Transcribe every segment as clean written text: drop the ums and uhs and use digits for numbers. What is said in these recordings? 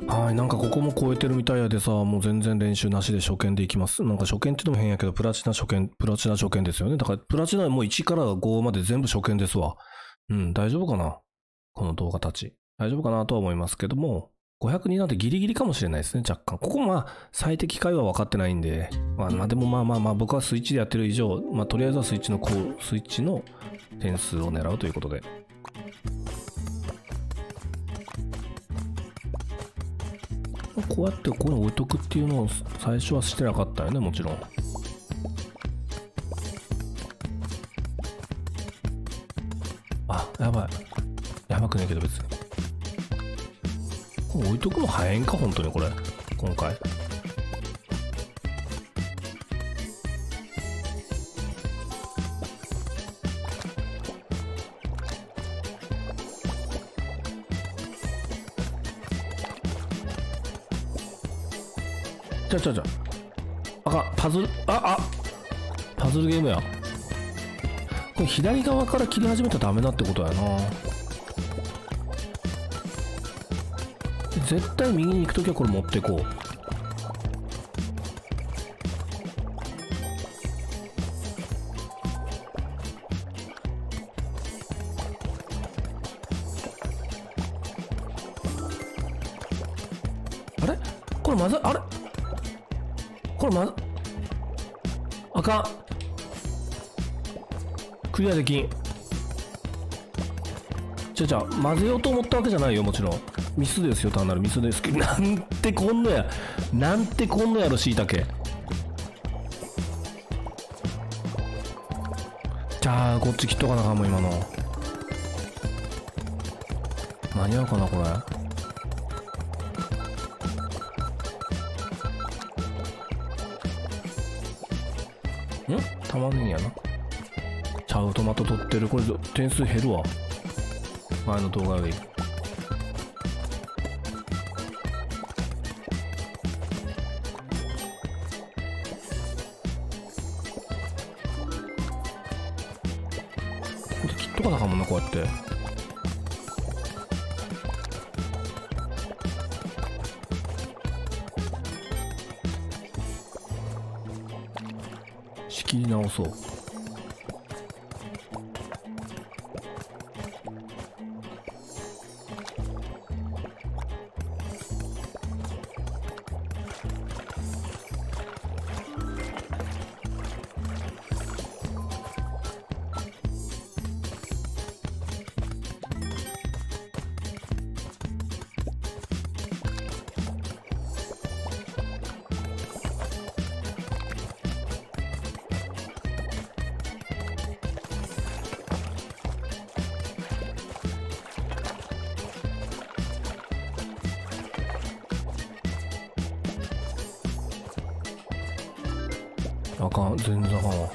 はい、なんかここも超えてるみたいやでさ、もう全然練習なしで初見でいきます。なんか初見って言っても変やけど、プラチナ初見ですよね。だからプラチナもう1から5まで全部初見ですわ。うん、大丈夫かなこの動画たち。大丈夫かなとは思いますけども、502なんてギリギリかもしれないですね、若干。ここまあ、最適解は分かってないんで、まあでもまあ、僕はスイッチでやってる以上、まあとりあえずはスイッチの点数を狙うということで。こうやってこの置いとくっていうのを最初はしてなかったよね、もちろん。あ、やばい。やばくねえけど別に。これ置いとくの早いんか、本当にこれ。今回。あかん、パズルゲームや。これ左側から切り始めたらダメだってことやな。絶対右に行くときはこれ持っていこう。あれこれまずあれこれあかん。クリアできん。混ぜようと思ったわけじゃないよ、もちろん。ミスですよ、単なるミスですけど。なんてこんのやろ、しいたけ。じゃあ、こっち切っとかなあかんもん、今の。間に合うかな、これ。玉ねぎやな。ちゃう、トマト取ってる。これ点数減るわ、前の動画より。切っとかなあかんもんな、こうやって。仕切り直そう。あかん、全然あかんわ。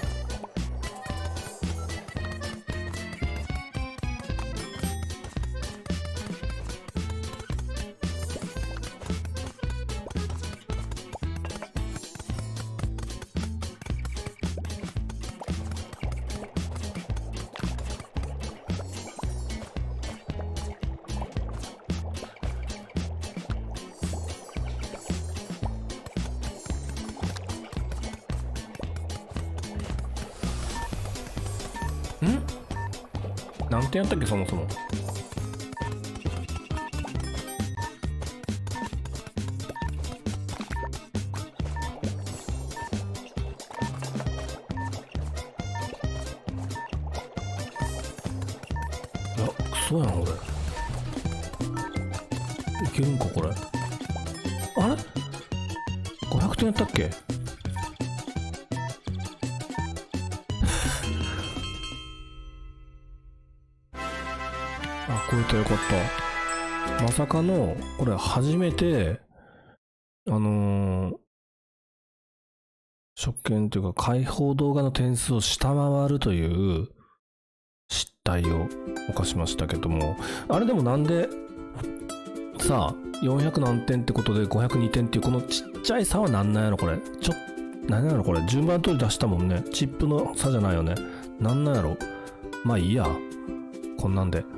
何点やったっけ、そもそも。いや、クソやん、これ。いけるんか、これ。あれ ?500 点やったっけ。あ、超えた、よかった。まさかの、これ初めて、職権というか開放動画の点数を下回るという失態を犯しましたけども、あれでもなんで、さあ、400何点ってことで502点っていうこのちっちゃい差はなんなんやろこれ。なんなんやろこれ。順番通り出したもんね。チップの差じゃないよね。なんなんやろ。まあいいや。こんなんで。